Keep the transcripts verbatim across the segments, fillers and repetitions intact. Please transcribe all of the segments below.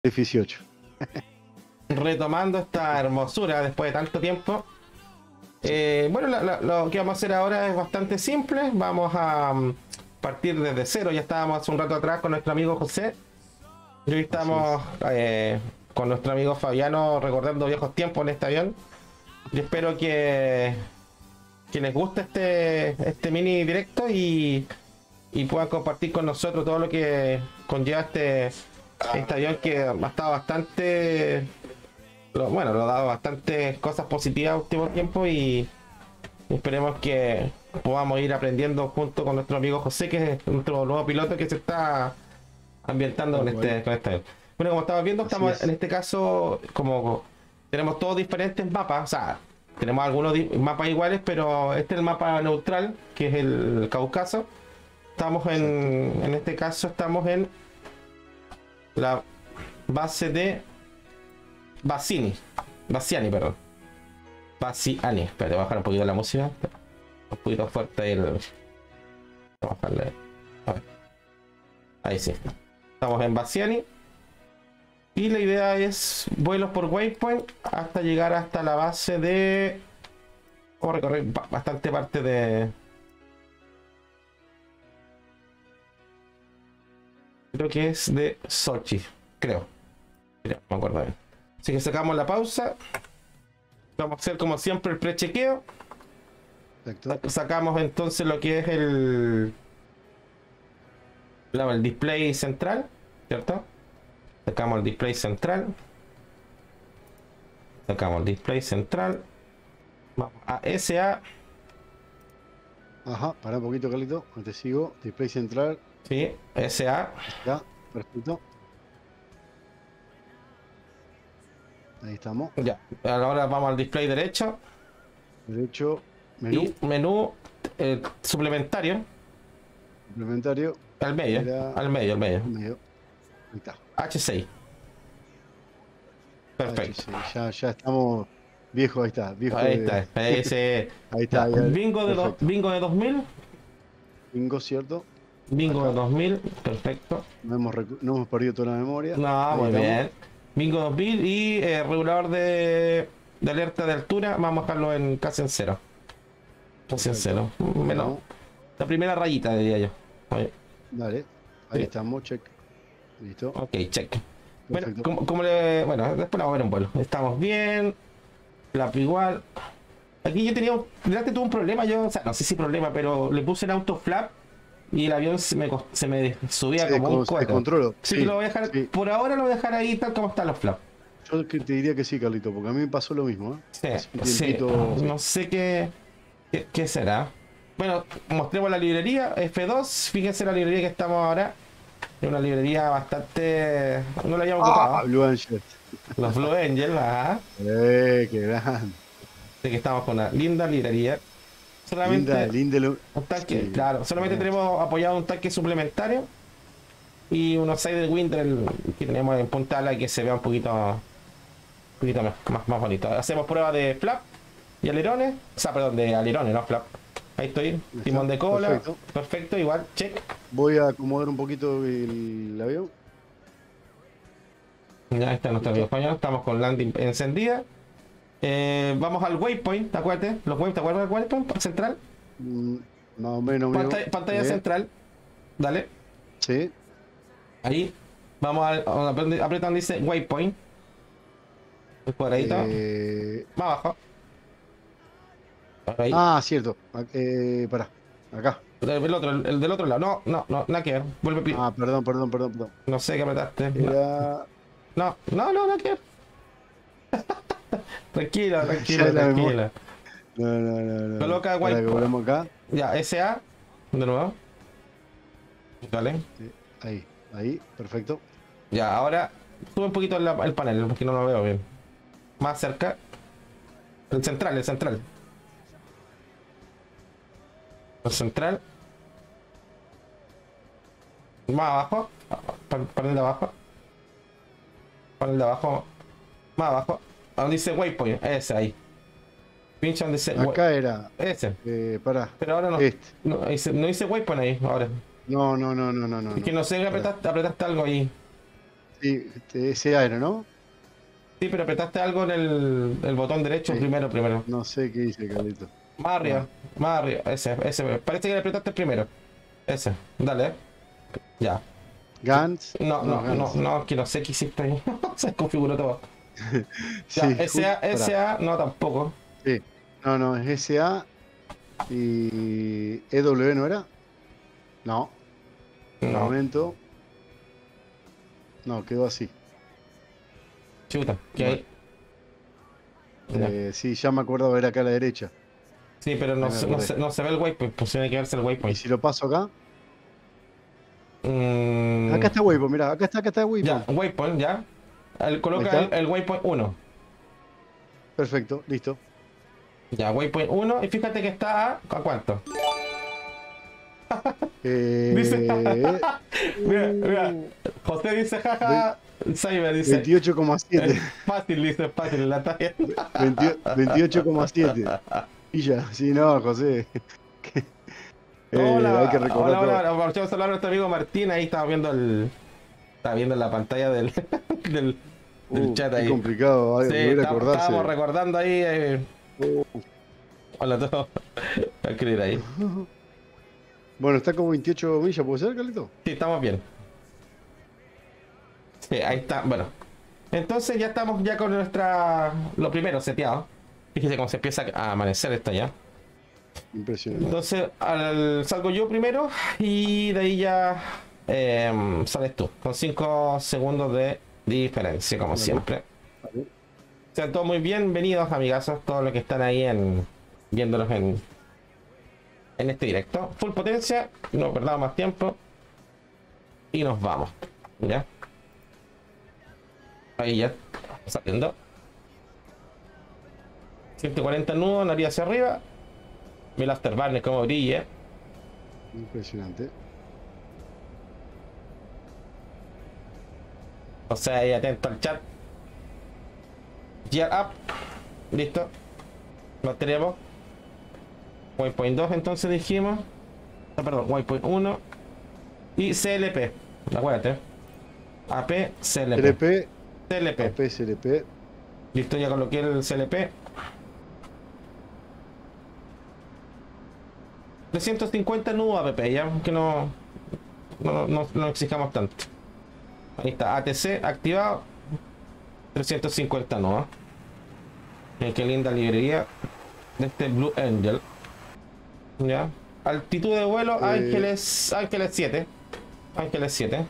dieciocho. Retomando esta hermosura después de tanto tiempo. Eh, bueno, la, la, lo que vamos a hacer ahora es bastante simple. Vamos a um, partir desde cero. Ya estábamos hace un rato atrás con nuestro amigo José. Y hoy estamos eh, con nuestro amigo Fabiano recordando viejos tiempos en este avión. Y espero que, que les guste este, este mini directo y, y puedan compartir con nosotros todo lo que conlleva este, este avión que ha estado bastante... Lo, bueno, lo ha dado bastantes cosas positivas último tiempo y esperemos que podamos ir aprendiendo junto con nuestro amigo José, que es nuestro nuevo piloto que se está ambientando con este, con este. Bueno, como estamos viendo, estamos en este caso, como tenemos todos diferentes mapas, o sea, tenemos algunos mapas iguales, pero este es el mapa neutral, que es el Cáucaso. Estamos en, en este caso, estamos en la base de Bassiani, Bassiani, perdón. Bassiani. Espérate, voy a bajar un poquito la música. Un poquito fuerte el. Vamos a bajarle. A ver. Ahí sí. Estamos en Bassiani. Y la idea es vuelos por waypoint hasta llegar hasta la base de. Vamos a recorrer bastante parte de. Creo que es de Sochi. Creo. Creo, no me acuerdo bien. Así que sacamos la pausa. Vamos a hacer como siempre el prechequeo. Sacamos entonces lo que es el, el display central, ¿cierto? Sacamos el display central. Sacamos el display central. Vamos a S A. Ajá, para un poquito, Carlito. Te sigo. Display central. Sí, S A. Ya, perfecto. Ahí estamos. Ya, ahora vamos al display derecho. Derecho, menú. Y menú eh, suplementario. Suplementario. Al medio, Era... al medio, al medio. Al medio. Ahí está. H seis. Perfecto. H seis. Ya, ya estamos viejos, ahí está. Viejo ahí de... está. Ese... ahí está. Ya. Ahí bingo, de do... bingo de dos mil. Bingo, cierto. Bingo Acá. De dos mil, perfecto. No hemos, rec... no hemos perdido toda la memoria. No, ahí muy estamos. Bien. Bingo dos mil y eh, regulador de, de alerta de altura, vamos a dejarlo en casi en cero. Casi en cero. Menos. La primera rayita, diría yo. Oye. Dale, ahí sí. Estamos, check. Listo. Ok, check. Bueno, como, como le, bueno, después la vamos a ver en vuelo. Estamos bien. Flap igual. Aquí yo tenía, delante tuve un problema, yo, o sea, no sé si problema, pero le puse el auto flap y el avión se me, se me subía se como un cuero. Controlo. Sí, sí, lo voy a dejar, sí. Por ahora lo voy a dejar ahí tal como están los flaps. Yo te diría que sí, Carlito, porque a mí me pasó lo mismo, ¿eh? Sí, tiempito... sí. No sé qué, qué, qué será. Bueno, mostremos la librería F dos. Fíjense la librería que estamos ahora. Es una librería bastante... No la habíamos ocupado. Ah, Blue Angel. Los Blue Angel, ajá. Eh, qué grande. Así que estamos con una linda librería. Solamente linda, linda, un tanque, sí, claro, solamente bien. Tenemos apoyado un tanque suplementario y unos Sidewinder que tenemos en punta ala que se vea un poquito, un poquito más, más, más bonito. Hacemos pruebas de flap y alerones, o sea, perdón, de alerones, no flap. Ahí estoy, timón de cola, perfecto. Perfecto, igual, check. Voy a acomodar un poquito el avión. Ya está nuestro amigo español, estamos con landing encendida. Eh, vamos al waypoint, ¿te acuerdas? Los waypoint, ¿te acuerdas del waypoint central? Mm, más o menos. Pantalla, pantalla central. Dale. Sí. Ahí. Vamos a, a apretar donde dice waypoint. El cuadradito. Eh... Más abajo. Ahí. Ah, cierto. Eh, para. Acá. El otro, el, el del otro lado. No, no, no, nada que ver. Vuelve. Ah, perdón, perdón, perdón, perdón. No sé qué apretaste. Era... No, no, no, no que ver. Tranquila, tranquila, tranquila. No, no, no, no. Coloca waypoint. Acá. Ya, S A. De nuevo. Vale. Sí, ahí, ahí, perfecto. Ya, ahora sube un poquito el, el panel porque no lo veo bien. Más cerca. El central, el central. El central. Más abajo. Panel de abajo. Panel de abajo. Más abajo. Donde dice waypoint. Ese ahí. Pincha donde dice. Acá era. Ese. Eh, para. Pero ahora no. Este. No, dice, no dice waypoint ahí ahora. No, no, no, no, no. Es que no sé que apretaste, apretaste algo ahí. Sí, ese aero, ¿no? Sí, pero apretaste algo en el, el botón derecho Sí. primero, primero. No sé qué dice, Carlito. Más arriba, Ah, más arriba. Ese, ese. Parece que le apretaste el primero. Ese, dale. Ya. Gans. No, No, no, no, Gans. no, que no sé qué hiciste ahí. Se desconfiguró todo. Ya, Sí, S A, justo. S A, no tampoco. Sí. No, no, es S A y E W, ¿no era? No. Un No, momento. No, quedó así. chuta, ¿qué Bueno, hay? Ya. eh, sí, ya me acuerdo ver acá a la derecha. Sí, pero no, Ahí me se- no, acordé. se, no se ve el waypoint, pues tiene que verse el ¿Y waypoint. si lo paso acá? Mm, Acá está Waypoint, mirá, acá está, acá está ya, Waypoint. waypoint, ya. El- Ahí coloca el, está. el waypoint uno. Perfecto, listo. Ya, waypoint uno. Y fíjate que está a, ¿a cuánto? Dice, Eh, mira, mira. uh, José dice, ve- jaja. Cyber dice, veintiocho coma siete. es fácil, dice, es fácil la talla. veintiocho coma siete. Y ya, sí, no, José. Eh, hay que Hola, recordar hola, hola. todo. Aprovechamos a hablar a nuestro amigo Martín. Ahí estamos viendo el. Está viendo la pantalla del, del, del Uh, chat qué ahí. complicado, hay Sí, que volver a estamos, estábamos acordarse. recordando ahí. Eh, Uh. hola a todos. Voy a escribir ahí. Bueno, está como veintiocho millas, ¿puede ser, Carlito? Sí, estamos bien. Sí, ahí está. Bueno, entonces ya estamos ya con nuestra. Lo primero seteado. Fíjese cómo se empieza a amanecer esto ya. Impresionante. Entonces al, salgo yo primero y de ahí ya em, sales tú. Con cinco segundos de diferencia, como Dale, siempre. dale. Sean todos muy bienvenidos, amigazos, todos los que están ahí en viéndolos en, en este directo. Full potencia, no perdamos más tiempo. Y nos vamos. ¿Ya? Ahí ya, saliendo. ciento cuarenta nudos, nariz hacia arriba. Mil afterburner como brille. Impresionante. O sea, ahí atento al chat. Gear up. Listo. Lo tenemos. Waypoint dos entonces dijimos. No, perdón, waypoint uno. Y C L P. Acuérdate. A P, C L P. L P, C L P. A P S L P. Listo, ya coloqué el C L P. trescientos cincuenta nudos A P P, ya que no, no, no, no exijamos tanto. Ahí está, A T C activado. trescientos cincuenta nudos. Miren qué linda librería de este Blue Angel. Ya. Altitud de vuelo, Eh. Ángeles, Ángeles siete. Ángeles siete.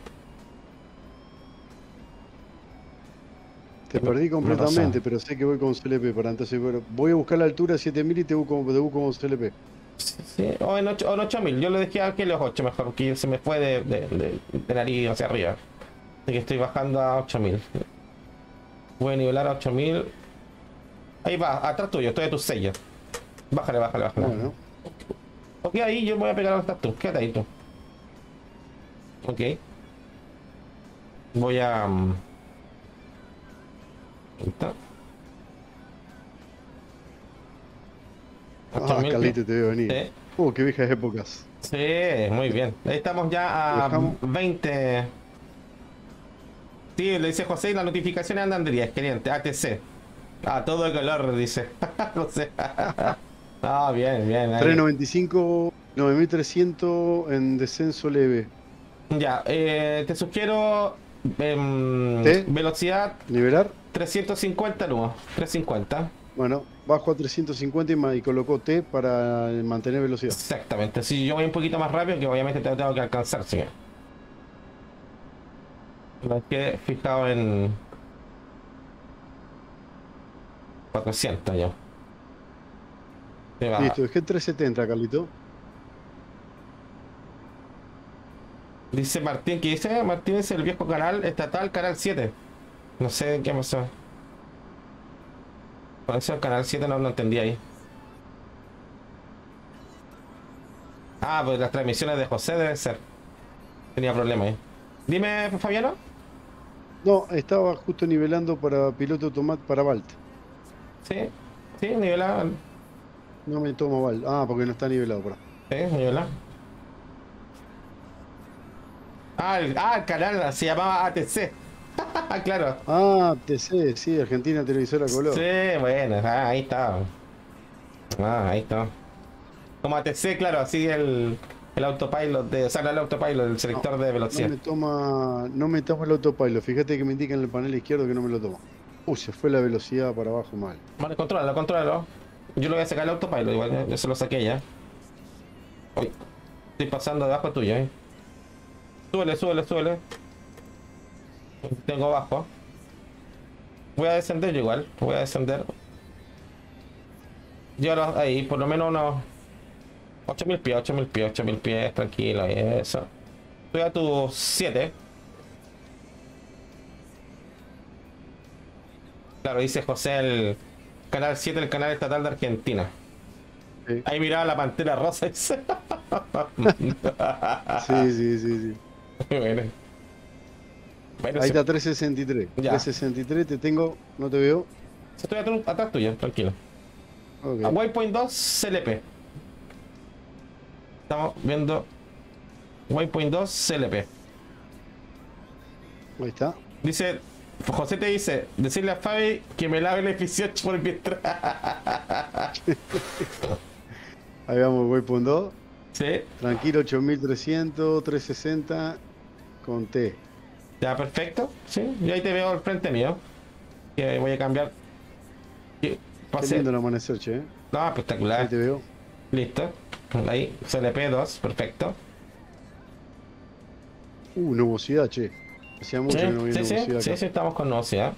Te Me- perdí me completamente, pasa. pero sé que voy con C L P para entonces. Bueno, voy a buscar la altura siete mil y te busco, te busco con C L P. Sí, o en ocho, o en ocho mil. Yo le dejé a Ángeles ocho mejor, porque se me fue de, de, de, de nariz hacia arriba. Así que estoy bajando a ocho mil. Voy a nivelar a ocho mil. Ahí va, atrás tuyo, estoy a tus sellos. Bájale, bájale, bájale. Bueno, Ok, ahí yo me voy a pegar a donde estás tú. Quédate ahí tú. Ok. Voy a... mm, ahí está. ah, ocho mil pies. Carlito, te veo venir. Sí, Uh, qué viejas épocas. sí, muy bien. Ahí estamos ya a Dejamos- veinte. Sí, le dice José, y las notificaciones andan de diez, excelente. A T C. A todo color, dice. José. Ah, bien, bien. ahí. trescientos noventa y cinco, nueve mil trescientos en descenso leve. Ya, eh, te sugiero em, ¿T? velocidad ¿Nivelar? trescientos cincuenta nudos. trescientos cincuenta. Bueno, bajo a trescientos cincuenta y, ma- y colocó T para mantener velocidad. Exactamente. Si yo voy un poquito más rápido, que obviamente te tengo que alcanzar, señor. Me quedé fijado en cuatrocientos ya. Se va. Listo, dejé trescientos setenta, Carlito. Dice Martín, que dice Martín es el viejo canal estatal, canal siete. No sé qué pasó. Por eso el canal siete no lo entendí ahí. Ah, pues las transmisiones de José debe ser. Tenía problemas ahí. Dime, Fabiano. No, estaba justo nivelando para piloto automático para Balt. Sí, sí, nivelado. No me toma Balt. Ah, porque no está nivelado por Sí, nivelado. Ah el, ah, el canal se llamaba A T C. Claro. Ah, T C, sí, Argentina Televisora Color. Sí, bueno, ah, ahí está. Ah, ahí está. Como A T C, claro, así el, el autopilot de. O sea, no el autopilot, el No, selector de no velocidad. me toma, no me toma el autopilot. Fíjate que me indica en el panel izquierdo que no me lo toma. Uy, se fue la velocidad para abajo mal. Vale, contrólalo, contrólalo. Yo lo voy a sacar el autopilot, igual, eh, yo se lo saqué ya. Uy, estoy pasando debajo tuyo, eh. Súbele, súbele, súbele. Tengo abajo. Voy a descender yo igual, voy a descender. Llévalo ahí, por lo menos unos ocho mil pies, ocho mil pies, ocho mil pies, tranquilo, y eso. Estoy a tus siete. Claro, dice José el canal siete, el canal estatal de Argentina. Sí, Ahí miraba la pantera rosa, dice. sí, sí, sí, sí. Bueno, bueno, Ahí sí, está trescientos sesenta y tres. ya. trescientos sesenta y tres, te tengo, no te veo. Estoy atrás, atrás tuyo, tranquilo. A Ok, Waypoint dos C L P. Estamos viendo Waypoint dos C L P. ahí está. Dice, José te dice, decirle a Fabi que me lave el F dieciocho por mientras. Ahí vamos, voy por dos. Sí, Tranquilo, ocho mil trescientos, trescientos sesenta con T. ya perfecto. Sí, yo ahí te veo al frente mío. Que voy a cambiar. Que Qué pase. lindo el amanecer, che. ¿Eh? No, Ahí espectacular. te veo. Listo. Ahí, C L P dos, perfecto. Uh, nubosidad, che. Hacía mucho Sí, que no había sí, sí, nubosidad sí, acá. sí, estamos con Nocia.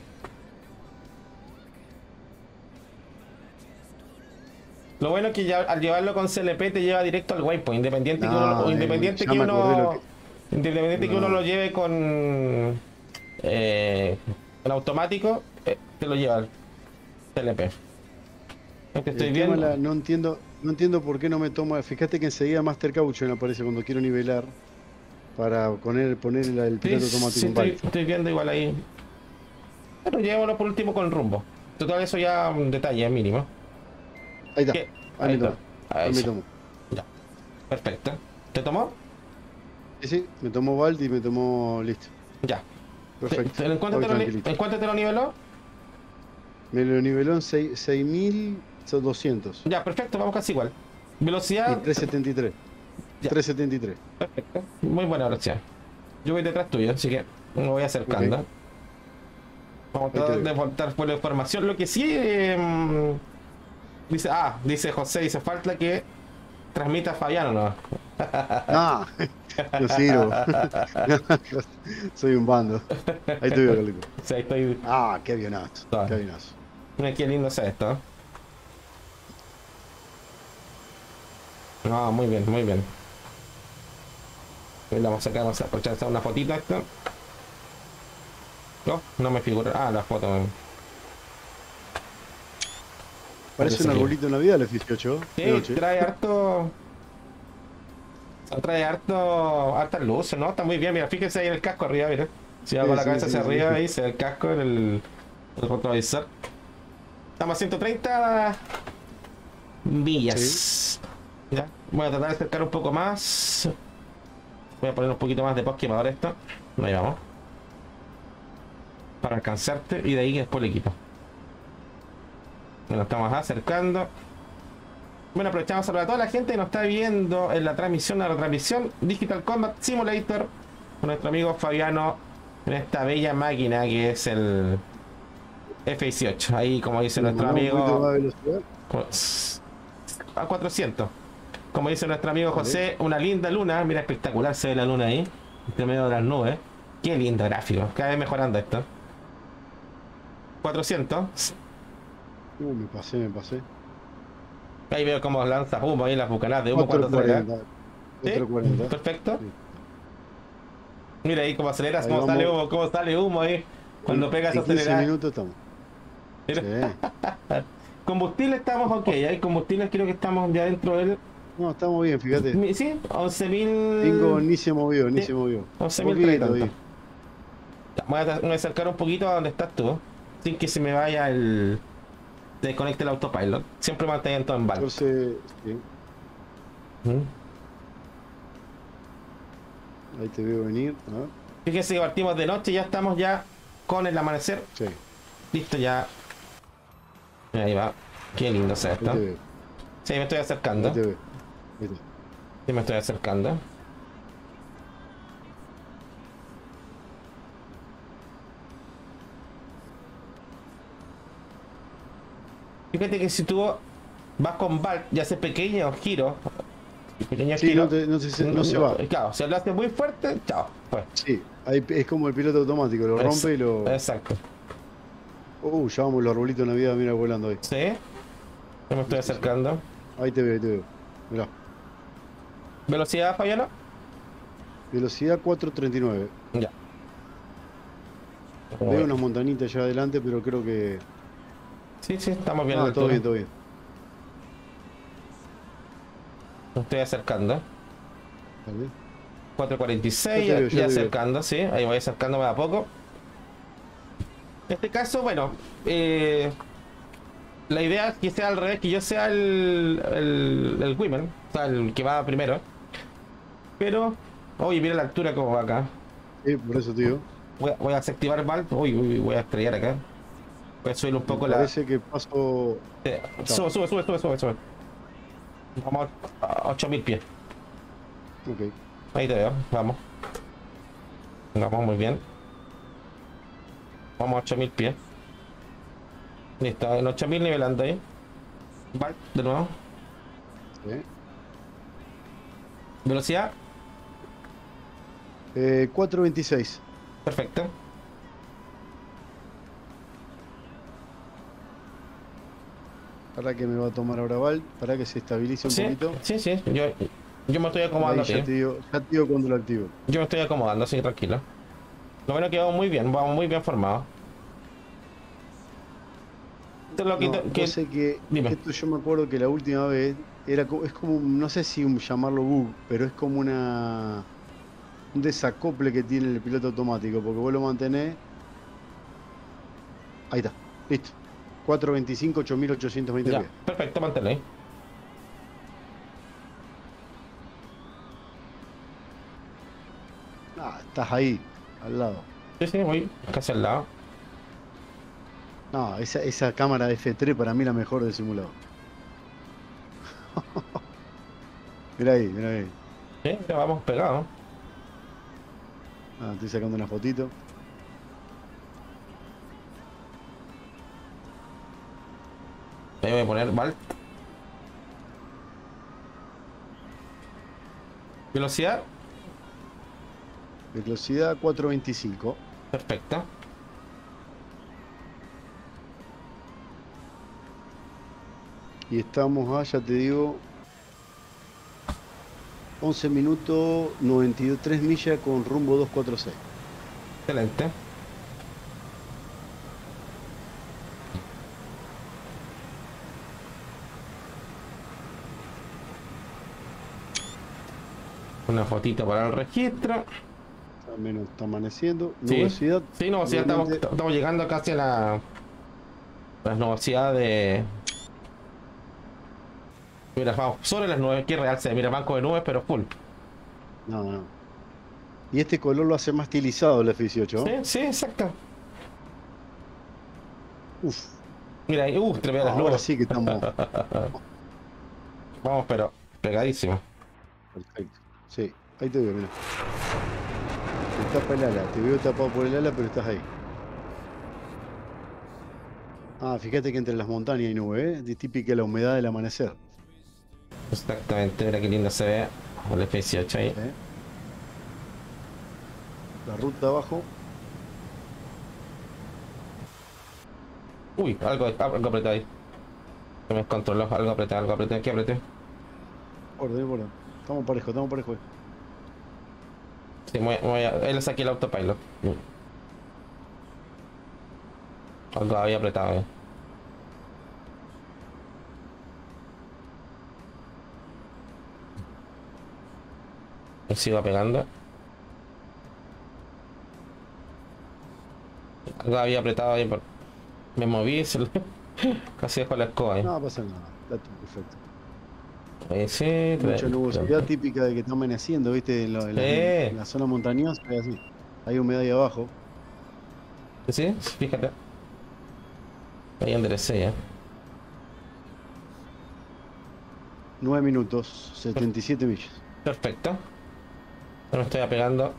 Lo bueno es que ya al llevarlo con C L P te lleva directo al waypoint, independiente que uno, No, o eh, independiente ya que me acordé lo uno, que. independiente que uno No. lo lleve con eh, en automático, eh, te lo lleva al C L P. Lo que estoy El tema viendo, la, no entiendo, no entiendo por qué no me toma. Fíjate que enseguida Master Caution aparece cuando quiero nivelar para poner, poner el, el sí, piloto automático sí en estoy, Bike. estoy viendo igual ahí. Pero llevémoslo por último con rumbo. Total, eso ya un detalle mínimo. Ahí está. ¿Qué? Ahí Ahí me está. tomo. Ahí Ahí me sí. tomo. Ya. Perfecto. ¿Te tomó? Sí, sí, me tomó Balt y me tomó. Listo. Ya. Te- Perfecto. te- ¿En cuánto Estoy te lo, ni- tranquilito. en cuánto te lo niveló? Me lo niveló en seis mil doscientos. Ya, perfecto, vamos casi igual. Y Velocidad, trescientos setenta y tres. ya, trescientos setenta y tres. perfecto. Muy buena velocidad. Yo voy detrás tuyo, así que me voy acercando. Ok. Vamos a Ahí te tratar veo. de voltar por la información. Lo que sí, eh, dice, ah, dice José, dice, falta que transmita a Fabiano, ¿no? Ah, no sirvo. Soy un bando. Ahí te veo, Carlito. O sea, ahí estoy. Ah, qué avionazo. Ah, Qué avionazo. mira qué lindo es esto. ¿Eh? No, muy bien, muy bien. Ahí le vamos a sacar, vamos a aprovechar de hacer una fotito a esto. No, no me figura. Ah, la foto. Parece un Parece arbolito de Navidad el F dieciocho. De Sí, noche. trae harto. Trae harto. Hartas luces, ¿no? Está muy bien, mira, fíjense ahí en el casco arriba, mira. Si hago Sí, la sí, cabeza sí, hacia sí. arriba, ahí se ve el casco en el, el retrovisor. Estamos a ciento treinta millas. Ya. Voy a tratar de acercar un poco más. Voy a poner un poquito más de posquemador esto. Ahí vamos. Para alcanzarte y de ahí después le quito. Nos estamos acercando. Bueno, aprovechamos a saludar a toda la gente que nos está viendo en la transmisión, la retransmisión Digital Combat Simulator con nuestro amigo Fabiano en esta bella máquina que es el F dieciocho. Ahí, como dice ¿Le nuestro mandamos un poquito más amigo, de velocidad? a cuatrocientos. Como dice nuestro amigo Vale. José, una linda luna. Mira, espectacular se ve la luna ahí, entre medio de las nubes. Qué lindo gráfico, cada vez mejorando esto. cuatrocientos. Uh, me pasé, me pasé. Ahí veo cómo lanza humo ahí las bucanadas de humo cuando acelera. cuatrocientos cuarenta. ¿Sí? cuatrocientos cuarenta. Perfecto. Sí. Mira ahí cómo aceleras, Ahí cómo vamos. sale humo, cómo sale humo ahí. Cuando pegas a En quince acelerar. minutos estamos. Mira. Sí. Combustible estamos ok, hay combustible creo que estamos ya dentro del. No, estamos bien, fíjate. Mi- Sí, once mil. Bingo ni se movió, ni Sí. se movió. once mil Poquito treinta. ahí. Voy a, voy a acercar un poquito a donde estás tú, sin que se me vaya el. Desconecte el autopilot. Siempre manteniendo todo en balance. Entonces, sí, ¿Mm? ahí te veo venir. A ver. Fíjense que partimos de noche, ya estamos ya con el amanecer. Sí. Listo, ya. Ahí va. Qué lindo se ve esto. Sí, me estoy acercando. Ahí te veo. ¿Viste? Sí, me estoy acercando. Fíjate que si tú vas con Balt y haces pequeños giros, pequeños Sí, giros, no, te- no se, no se va. claro, si lo haces muy fuerte, chao, pues. Sí, ahí es como el piloto automático, lo rompe y lo... Exacto. Uh, ya vamos los arbolitos de Navidad, mira, volando ahí. Sí, yo me estoy acercando. Ahí te veo, ahí te veo. Mirá. ¿Velocidad, Fabiano? Velocidad cuatrocientos treinta y nueve. Ya. Veo unas montañitas allá adelante, pero creo que... Sí, sí, estamos bien. Ah, todo bien, todo bien. Me estoy acercando. Vale. cuatro cuarenta y seis, Ya te ya, veo, ya ya te veo. acercando, sí, ahí voy acercándome de a poco. En este caso, bueno, eh, la idea es que sea al revés, que yo sea el, el, el women, o sea, el que va primero. Pero, oye, mira la altura como va acá. Sí, por eso, tío. Voy a, voy a desactivar el valve. Uy, uy, voy a estrellar acá. Voy a subir un poco Me la. parece que paso... Eh, sube, sube, sube, sube, sube, sube. Vamos a ocho mil pies. Ok. Ahí te veo, vamos. Vamos muy bien. Vamos a ocho mil pies. Listo, en ocho mil nivelando ahí. Vale, de nuevo. Sí. Velocidad, Eh, cuatrocientos veintiséis. perfecto. Para que me va a tomar ahora Val, para que se estabilice un Sí, poquito. sí, sí. Yo, yo me estoy acomodando, Ahí ya tío. te digo, ya te digo cuando lo activo. Yo me estoy acomodando, así tranquilo. Lo bueno es que vamos muy bien, vamos muy bien formados. Esto es lo que, No, que- vos sé que dime. esto yo me acuerdo que la última vez era co- es como, un- no sé si un- llamarlo bug, pero es como una un desacople que tiene el piloto automático, porque vos lo mantenés. Ahí está, listo. cuatrocientos veinticinco, ocho mil ochocientos veinte Ya, pies. perfecto, manténlo ahí. Ah, estás ahí, al lado. Sí, sí, voy casi al lado. No, esa, esa cámara de F tres para mí la mejor del simulador. Mira ahí, mira ahí. Sí, ya vamos pegados. Ah, estoy sacando una fotito. Ahí voy a poner Val. Velocidad, Velocidad cuatrocientos veinticinco. perfecta. Y estamos a, ya te digo, once minutos, noventa y tres millas con rumbo doscientos cuarenta y seis. Excelente. Una fotito para el registro. Al menos está amaneciendo. Sí, Nubosidad. sí, no, sí, estamos, nuevamente, estamos llegando casi a la, las nubosidad de. Mira, vamos, sobre las nubes, que real se ve, mira, banco de nubes, pero full. No, no. Y este color lo hace más estilizado el F dieciocho. Sí, sí, exacto. Uf, Mira ahí, uh, te veo las ahora nubes. sí que estamos. Vamos, pero pegadísimo. Perfecto. Sí, ahí te veo, mira. Te tapa el ala. Te veo tapado por el ala, pero estás ahí. Ah, fíjate que entre las montañas hay nube, ¿eh? De típica la humedad del amanecer. Exactamente, mira qué lindo se ve el F dieciocho ahí. ¿Eh? La ruta abajo. Uy, algo, algo apretado ahí. Se me descontroló, algo apretado, algo apretado, ¿qué apreté? Orden, orden. Estamos parejos, estamos parejos. Sí, voy, voy a, él saqué el autopilot. Algo había apretado ahí. Él se iba pegando. Algo había apretado ahí. Por... Me moví, se lo... casi dejó la escoba ahí. No pasa nada, está todo perfecto. Ahí sí, Mucha tre- nubosidad típica de que está amaneciendo, ¿viste? En, la, en la- Sí. en la zona montañosa, es así. Hay humedad ahí abajo. ¿Sí? Fíjate. Ahí enderecé ya. nueve minutos, setenta y siete millas. Perfecto. No me estoy apegando.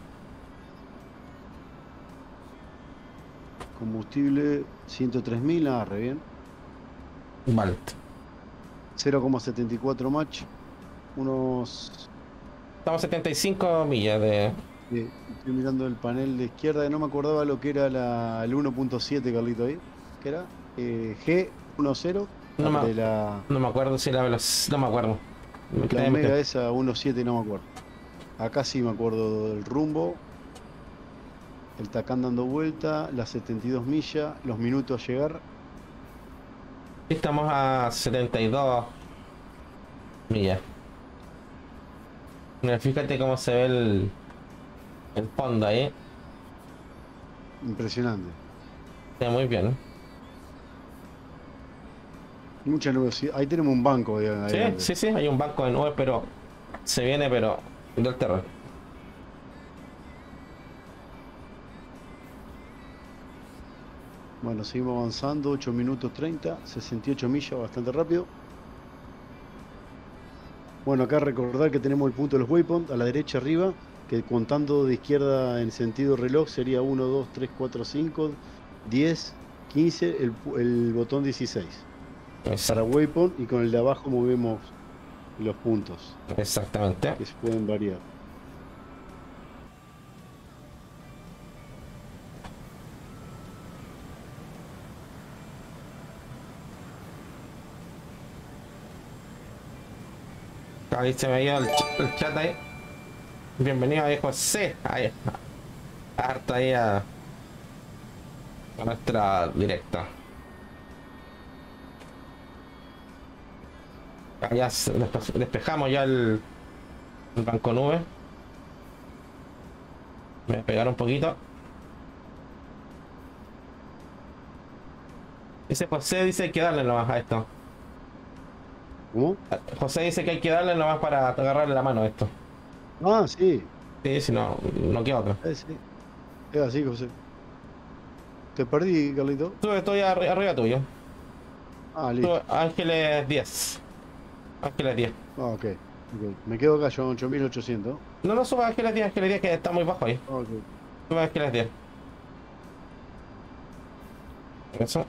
Combustible ciento tres mil, ah, re bien. Vale. cero coma setenta y cuatro match. Unos... Estamos a setenta y cinco millas de... eh, estoy mirando el panel de izquierda, no me acordaba lo que era la, el uno punto siete, Carlito, ahí. ¿Qué era? Eh, G diez, No la, me, de la, no me acuerdo si la velocidad... No me acuerdo. Me la quedé Omega metido. esa uno punto siete, no me acuerdo. Acá sí me acuerdo del rumbo. El Tacán dando vuelta, las setenta y dos millas, los minutos a llegar. Estamos a setenta y dos millas. Mira, fíjate cómo se ve el, el fondo ahí. Impresionante. Se ve muy bien. Mucha nubosidad. Ahí tenemos un banco ahí Sí, adelante. sí, sí, hay un banco de nubes, pero se viene, pero del terror. Bueno, seguimos avanzando, ocho minutos treinta, sesenta y ocho millas, bastante rápido. Bueno, acá recordar que tenemos el punto de los waypoints a la derecha arriba, que contando de izquierda en sentido reloj sería uno, dos, tres, cuatro, cinco, diez, quince, el, pu- el botón dieciséis. Para Exacto, waypoint, y con el de abajo movemos los puntos, exactamente. que se pueden variar. Ahí se me dio el, ch- el chat ahí. Bienvenido ahí, José. Ahí, harta ahí a, a nuestra directa. Ya se- despe- despejamos ya el, el banco nube. Me voy a pegar un poquito. Dice José, dice que darle nomás a esto. ¿Cómo? José dice que hay que darle nomás para agarrarle la mano a esto. Ah, sí. Sí, si no, no queda otra. Eh, sí. Es así, José. Te perdí, Carlito. Sube, estoy arri- arriba tuyo. Ah, Sube, listo. Ángeles diez. Ángeles diez. Ah, ok. Ok. Me quedo acá yo, ocho mil ochocientos. No, no suba Ángeles diez, Ángeles diez que está muy bajo ahí. Ok. Sube Ángeles diez. Eso.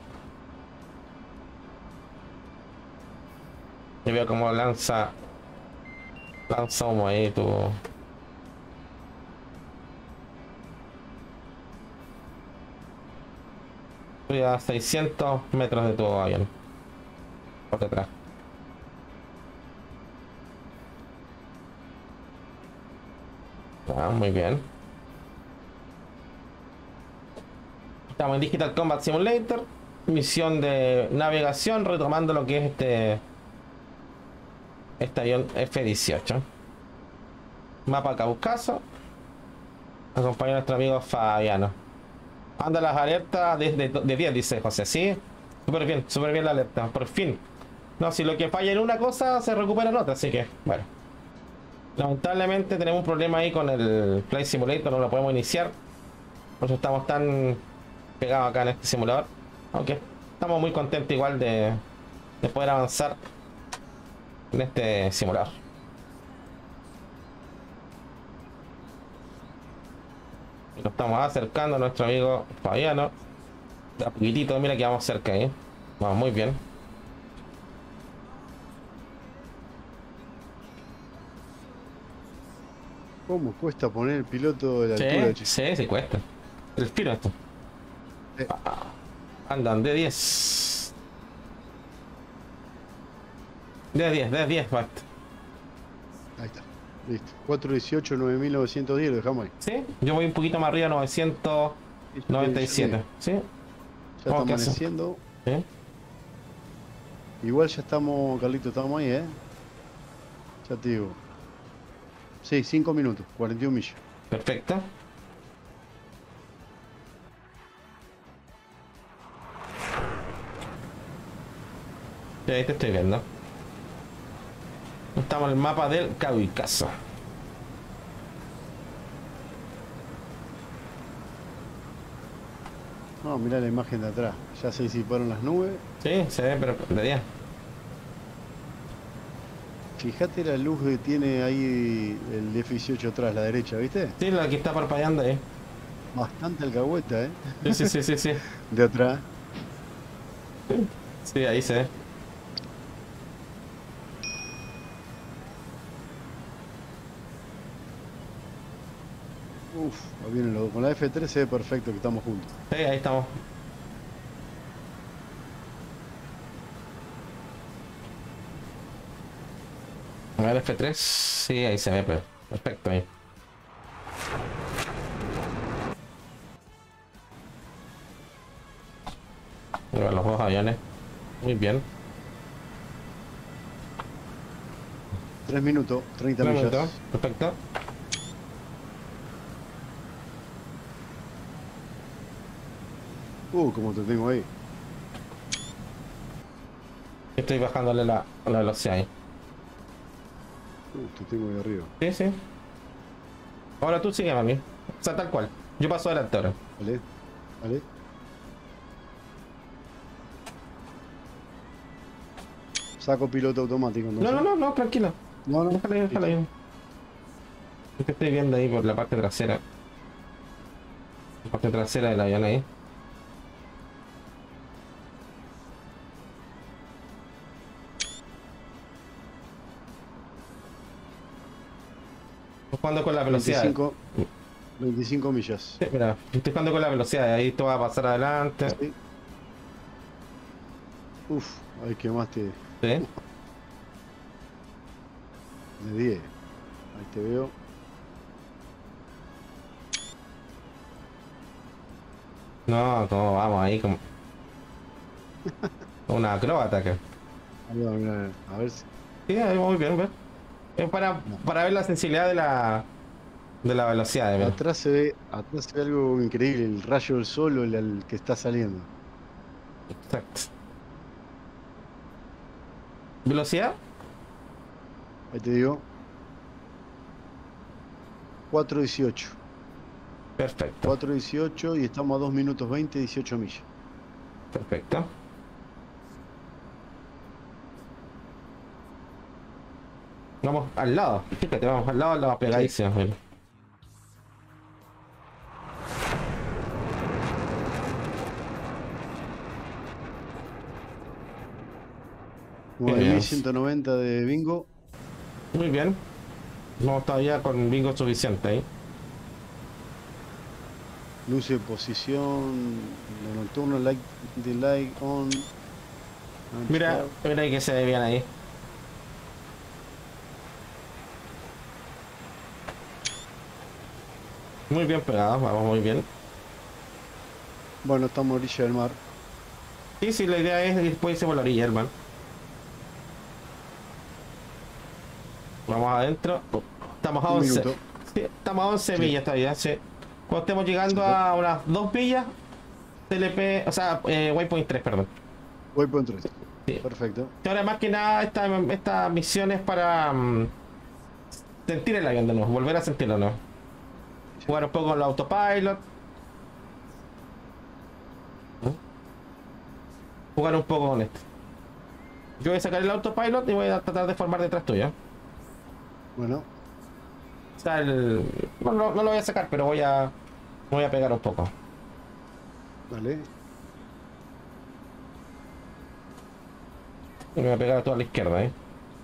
Yo veo como lanza. Lanza humo ahí tu. Estoy a seiscientos metros de tu avión. Por detrás. Ah, muy bien. Estamos en Digital Combat Simulator. Misión de navegación, retomando lo que es este. Este avión F dieciocho. Mapa Caucaso. Acompaña a nuestro amigo Fabiano. Anda las alertas de, de, de diez, dice José. Sí, súper bien, súper bien la alerta. Por fin. No, si lo que falla en una cosa, se recupera en otra. Así que, bueno. Lamentablemente tenemos un problema ahí con el Flight Simulator. No lo podemos iniciar. Por eso estamos tan pegados acá en este simulador. Aunque estamos muy contentos igual de, de poder avanzar en este simulador. Y nos estamos acercando a nuestro amigo Fabiano. De a poquitito, mira que vamos cerca ahí. Vamos muy bien. ¿Cómo cuesta poner el piloto de la altura, Sí, che? sí, sí cuesta. El tiro esto. Eh, Andan de diez. De diez, de diez, basta. ahí está. Listo. cuatro dieciocho, nueve mil novecientos diez, lo dejamos ahí. ¿Sí? Yo voy un poquito más arriba, novecientos noventa y siete. ¿Sí? Ya está ¿Cómo que hace? amaneciendo. ¿Sí? Igual ya estamos, Carlito, estamos ahí, ¿eh? Ya te digo. Sí, cinco minutos, cuarenta y una millas. Perfecto. Y ahí te estoy viendo. Estamos en el mapa del Caucaso. No, No, mirá la imagen de atrás. Ya se disiparon las nubes. Sí, se ve, pero de día. Fíjate la luz que tiene ahí el F dieciocho atrás, la derecha, ¿viste? Sí, la que está parpadeando ahí. Bastante alcahueta, ¿eh? Sí, sí, sí, sí, sí. De atrás. Sí, ahí se ve. Uf, ahí vienen los dos. Con la F tres se ve perfecto que estamos juntos. Sí, ahí estamos. A ver, F tres. Sí, ahí se ve, pero perfecto ahí. Mira, los dos aviones. Muy bien. Tres minutos, treinta Un millas. momento. Perfecto. Uh, como te tengo ahí. Estoy bajándole la, la velocidad ahí. Uh, te tengo ahí arriba. Sí, sí. Ahora tú sigue, mami. O sea, tal cual. Yo paso adelante ahora. Vale, vale. Saco piloto automático, No, entonces. no, no, no, tranquilo. No, no. Déjala ahí, déjala ahí. Es que estoy viendo ahí por la parte trasera. La parte trasera del avión ahí. Estoy jugando con la velocidad. veinticinco, veinticinco millas. Sí, mira, estoy jugando con la velocidad. Ahí esto va a pasar adelante. Sí. Uf, ahí quemaste Sí. de diez. Ahí te veo. No, como vamos ahí como una acróbata que. Ahí va, mirá, a ver si. Sí, ahí va muy bien, ¿ves? Es para, No. para ver la sensibilidad de la de la velocidad de ver. Atrás se ve, atrás se ve algo increíble, el rayo del sol o el, el que está saliendo. Exacto. ¿Velocidad? Ahí te digo. cuatro dieciocho. Perfecto. cuatro dieciocho y estamos a dos minutos veinte, dieciocho millas. Perfecto. Vamos al lado. Fíjate, vamos al lado, al lado pegadísimo. Sí. nueve mil ciento noventa de bingo. Muy bien. No, todavía con bingo suficiente ahí. Luz de posición. La nocturna, light, the light on. Mira, mira ahí que se ve bien ahí. Muy bien pegado, vamos muy bien. Bueno, estamos a orilla del mar. Sí, sí, la idea es después irse por la orilla, hermano. Vamos adentro. Estamos a Un once. minuto. Sí, estamos a once Sí. millas todavía, sí. Cuando estemos llegando Sí. a unas dos millas, T L P, o sea, eh, waypoint tres, perdón. Voy por tres. Sí. Perfecto. Ahora más que nada esta, esta misión es para mm, sentir el avión de nuevo, volver a sentirlo, ¿no? Jugar un poco con el autopilot. Jugar un poco con esto. Yo voy a sacar el autopilot y voy a tratar de formar detrás tuyo. Bueno, O sea, el... no, no, no lo voy a sacar, pero voy a voy a pegar un poco. dale. Y me voy a pegar a toda la izquierda, ¿eh?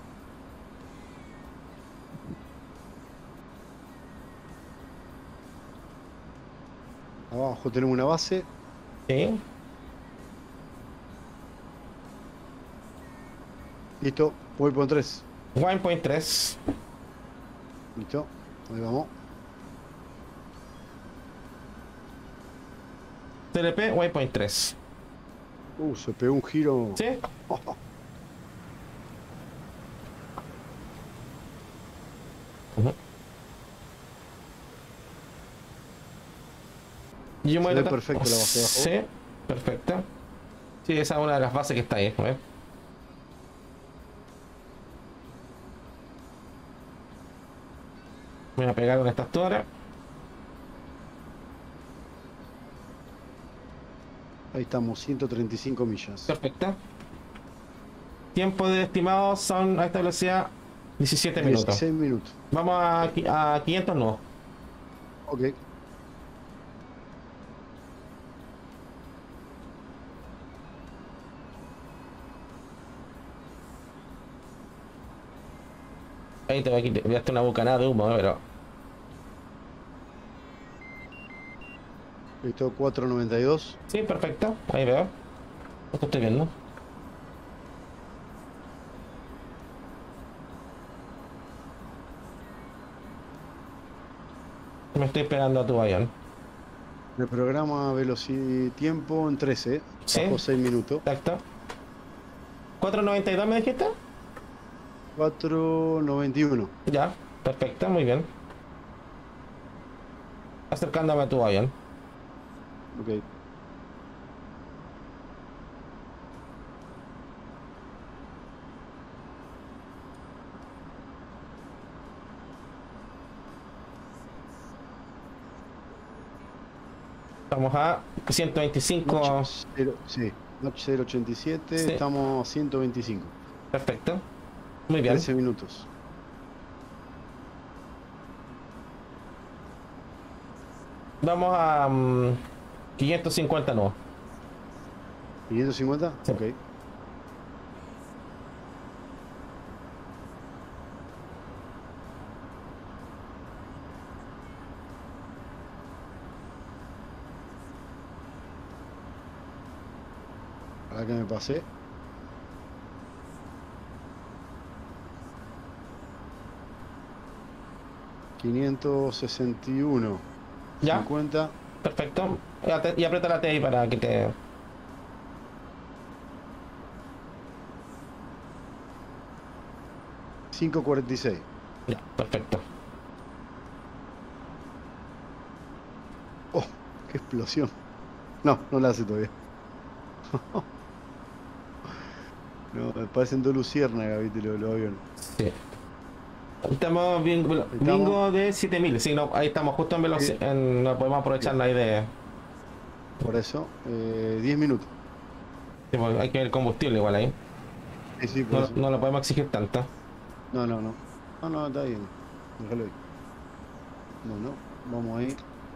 Abajo tenemos una base. Sí. Listo. Voy por tres. Waypoint tres. Listo. Ahí vamos. T L P, waypoint tres. Uh, se pegó un giro. ¿Sí? Uh-huh. Y yo me Se voy a ve tratar- perfecto la base de abajo. Sí, perfecto. Sí, esa es una de las bases que está ahí, ¿ves? Me voy a pegar con esta torre. Ahí estamos, ciento treinta y cinco millas. Perfecto. Tiempo de estimado son a esta velocidad diecisiete minutos. dieciséis minutos. Vamos a, qui- a quinientos nuevos. Ok. Ahí te voy a quitar voy a hacer una bucanada de humo, eh, pero. Listo, cuatro noventa y dos. Sí, perfecto. Ahí veo. Esto estoy viendo. Me estoy pegando a tu avión. El programa velocidad tiempo en trece, ¿eh? Sí. Bajo seis minutos. Exacto. cuatro noventa y dos me dijiste. cuatro noventa y uno. Ya, perfecto, muy bien. Acercándome a tu avión. Ok. Estamos a ciento veinticinco. Notch cero, sí, Notch cero ochenta y siete, Sí. estamos a ciento veinticinco. Perfecto. Muy bien. trece minutos. Vamos a mm, quinientos cincuenta nuevos. ¿quinientos cincuenta? Sí. Ok. Para que me pasé. quinientos sesenta y uno. Ya. cincuenta. Perfecto. Y ate- Y aprieta la T ahí para que te. quinientos cuarenta y seis. Ya, perfecto. Oh, qué explosión. No, no la hace todavía. No, me parecen dos luciérnagas, viste, los, los aviones. Sí. Estamos bingo, Estamos- bingo de siete mil. Sí, no, ahí estamos justo en velocidad. Sí. En, no podemos aprovechar ahí de. Por eso, eh, diez minutos. Sí, pues, hay que ver el combustible igual ahí. Sí, sí, por No, eso. no lo podemos exigir tanto. No, no, no. No, no, está bien. Déjalo ahí. Bueno, vamos ahí.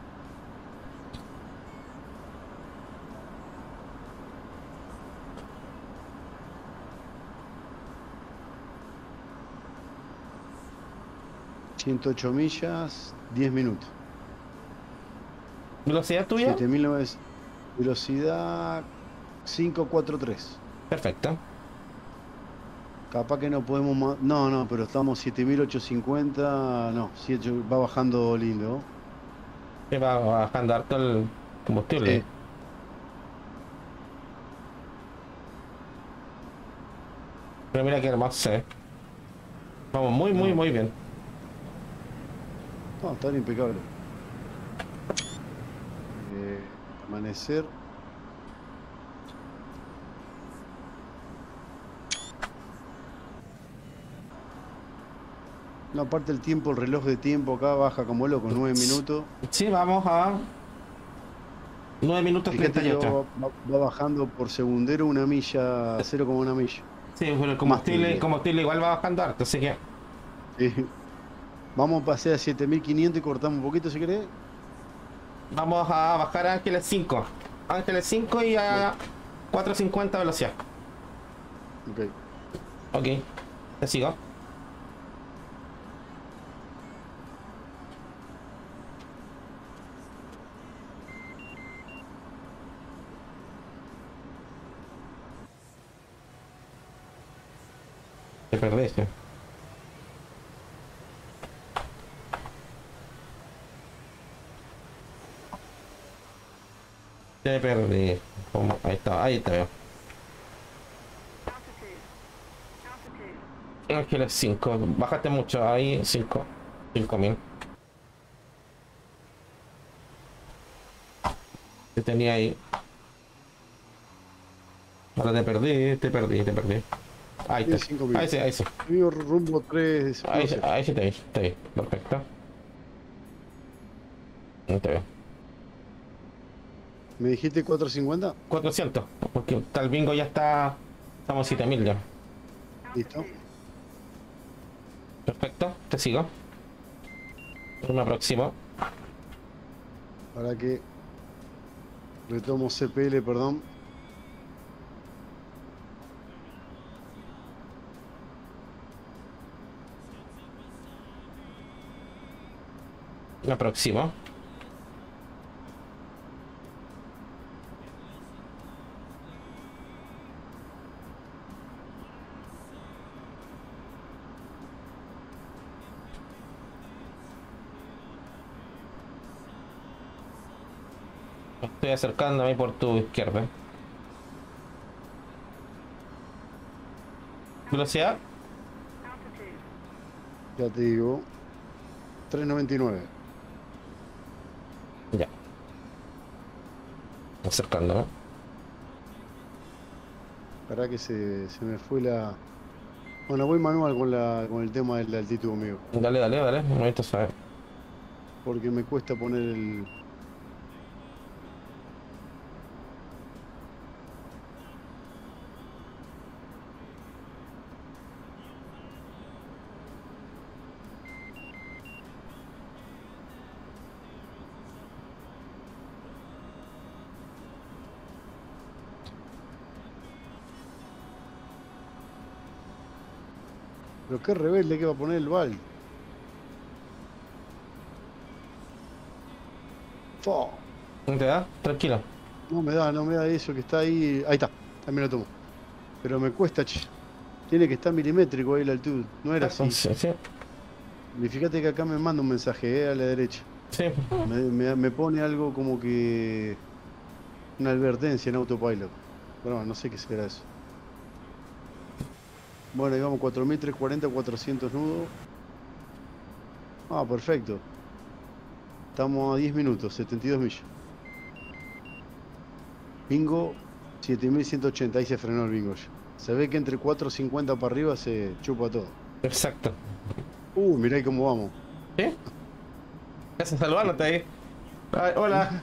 ciento ocho millas, diez minutos. ¿Velocidad tuya? siete mil novecientos. Velocidad quinientos cuarenta y tres. Perfecto. Capaz que no podemos más. No, no, pero estamos siete mil ochocientos cincuenta. No, siete, va bajando lindo. Se va bajando harto el combustible. Sí. Pero mira qué hermoso. eh. Vamos muy, muy, No. muy bien. No, está impecable. Eh, amanecer. No, aparte el tiempo, el reloj de tiempo acá baja como loco, nueve minutos. Sí, vamos a nueve minutos Fíjate treinta y que ocho. va, va- va bajando por segundero una milla, cero coma una milla. Sí, pero el Más combustible, te el combustible igual va bajando harto, así que Sí. Vamos a pasar a siete mil quinientos y cortamos un poquito si querés. vamos a bajar a Ángeles cinco. Ángeles cinco y a cuatrocientos cincuenta velocidad. Ok. Ok, te sigo. Te perdiste. Te perdí. ¿Cómo? Ahí está, ahí te veo. Ángeles cinco, bájate mucho, ahí cinco. cinco mil. Te tenía ahí. Ahora te perdí, te perdí, te perdí. Ahí Tiene está. cinco mil. Ahí sí, ahí sí. Mío rumbo tres. Ahí, sí, ahí sí te vi, te vi. Perfecto. Ahí te veo. ¿Me dijiste cuatrocientos cincuenta? cuatrocientos, porque está el bingo ya está. Estamos siete mil ya. Listo. Perfecto, te sigo. Me aproximo. Para que retomo C P L, perdón. Me aproximo. Me estoy acercando a mí por tu izquierda. Velocidad. Ya te digo. tres noventa y nueve. Ya. Acercándome. Para que se, se me fue la... Bueno, voy manual con, la, con el tema de la altitud, amigo. Dale, dale, dale. Un momento, suave. Porque me cuesta poner el... Pero qué rebelde que va a poner el bal. Fo. ¿No te da? Tranquilo. No me da, no me da eso que está ahí. Ahí está, también lo tomo. Pero me cuesta, che. Tiene que estar milimétrico ahí la altitud. No era así. Sí, sí. Y fíjate que acá me manda un mensaje, eh, a la derecha. Sí. Me, me- me pone algo como que... Una advertencia en autopilot. Bueno, no sé qué será eso. Bueno, digamos cuatro mil trescientos cuarenta, cuatrocientos nudos. Ah, perfecto. Estamos a diez minutos, setenta y dos millas. Bingo, siete mil ciento ochenta. Ahí se frenó el bingo ya. Se ve que entre cuatrocientos cincuenta para arriba se chupa todo. Exacto. Uh, mirá ahí cómo vamos. ¿Sí? Gracias, saludándote ahí. Ay, hola.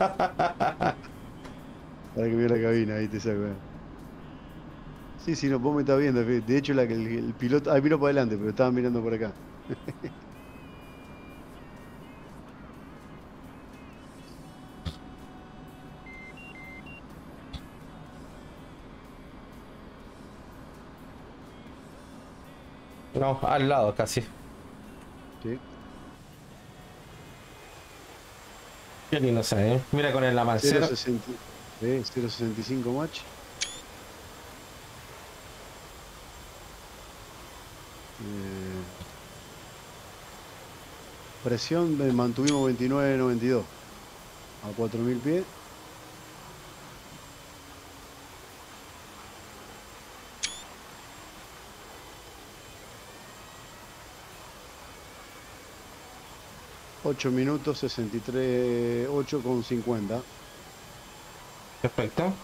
Para que vea la cabina, ahí te saco. eh. Sí, sí, no, vos me estás viendo. Fe. De hecho, la, que el, el piloto... Ah, miró para adelante, pero estaba mirando por acá. No, al lado casi. Sí. Qué lindo se ve, ¿eh? Mira con el amancero. cero sesenta. Eh, cero sesenta y cinco match. Eh, presión eh, mantuvimos veintinueve noventa y dos a cuatro mil pies. ocho minutos sesenta y tres, ocho con cincuenta. Perfecto.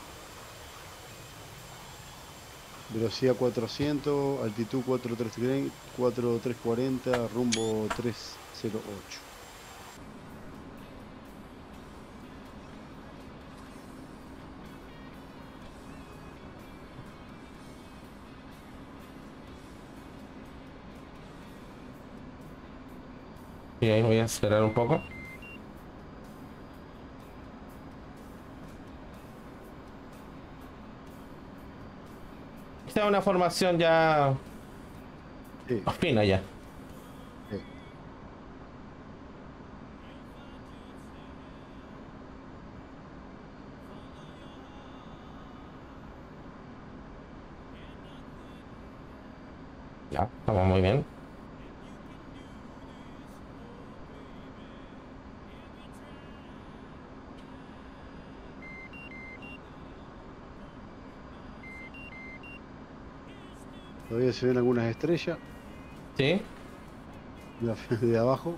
Velocidad cuatrocientos, altitud cuatro tres cuarenta, rumbo tres cero ocho. Y ahí voy a acelerar un poco. Esta es una formación ya Sí, fina ya. sí. Ya, estamos muy bien. Todavía se ven algunas estrellas Sí. de, de abajo.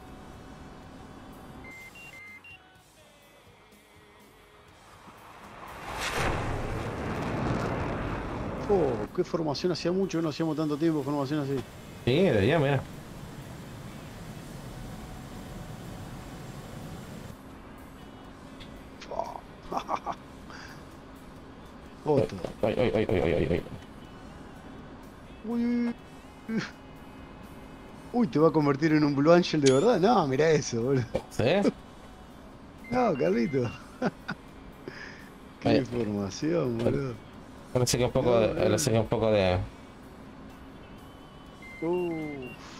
Oh, qué formación, hacía mucho que no hacíamos tanto tiempo formación así. Sí, debería, mira. Oh, foto. Ay, ay, ay, ay, ay, ay, ay. Uy, uy, uy. Uy, te va a convertir en un Blue Angel de verdad. No, mira eso, boludo. ¿Sí? No, Carlito. Qué Ay, información, boludo. le saqué un poco No, de, le no. saqué un poco de. Uf.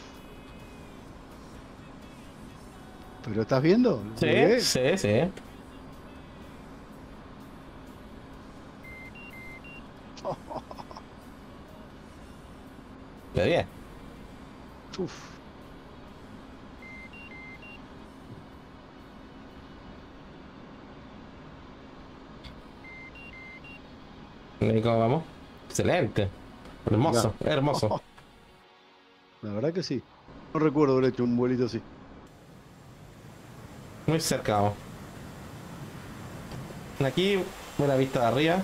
¿Pero estás viendo? Sí, ¿Lo ves? sí, sí. De diez. Uf. ¿Y cómo vamos? Excelente. Hermoso, Mirá. hermoso. La verdad que sí. No recuerdo haber hecho un vuelito así. Muy cerca vamos. Aquí, buena vista de arriba.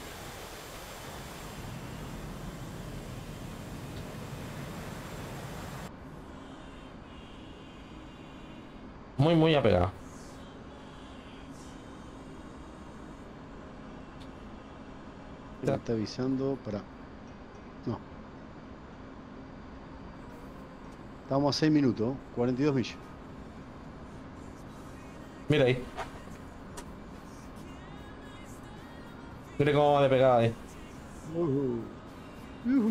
Muy, muy apegado. Me está avisando para... No. Estamos a seis minutos, cuarenta y dos millas. Mira ahí. Mira cómo va de pegada ahí. Ujú. Ujú.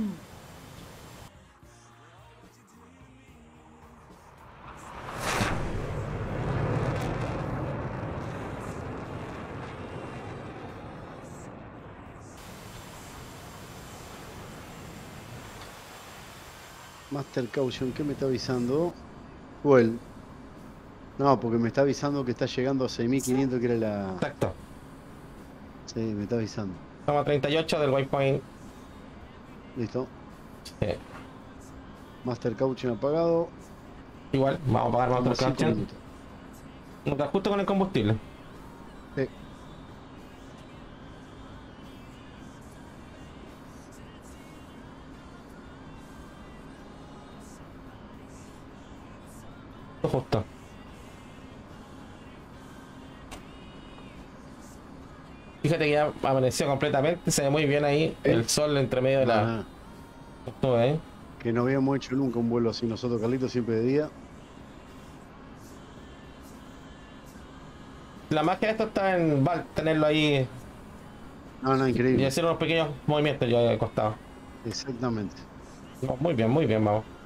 Master Caution, ¿qué me está avisando? Well. No, porque me está avisando que está llegando a seis mil quinientos, que era la... Exacto. Sí, me está avisando. Estamos a treinta y ocho del waypoint. Listo. Sí. Master Caution apagado. Igual, vamos a pagar más Estamos otro a cinco caution. minutos. Nos da justo con el combustible. Sí. Justo. Fíjate que ya amaneció completamente, se ve muy bien ahí ¿Sí? el sol entre medio de la Ajá. nube ahí. Que no habíamos hecho nunca un vuelo así nosotros, Carlitos, siempre de día. La magia de esto está en Val, tenerlo ahí No, no, y increíble. hacer unos pequeños movimientos yo al costado. Exactamente. No, muy bien, muy bien, vamos.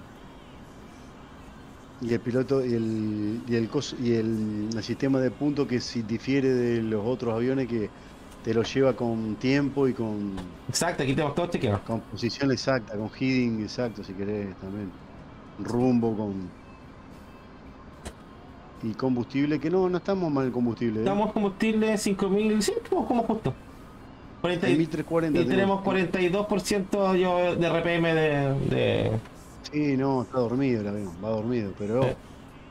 Y el piloto y el y el cos- y el, el sistema de punto que si difiere de los otros aviones, que te lo lleva con tiempo y con, Exacto, aquí tenemos todo chequeado. con posición exacta, con heading exacto, si querés también. Rumbo con y combustible, que no, no estamos mal el combustible, ¿eh? Estamos combustible cinco mil, sí, estamos como justo. cuarenta seis y, mil trescientos cuarenta y tenemos tenemos. cuarenta y dos por ciento yo de R P M de, de- Sí, no, está dormido el avión, va dormido, pero eh,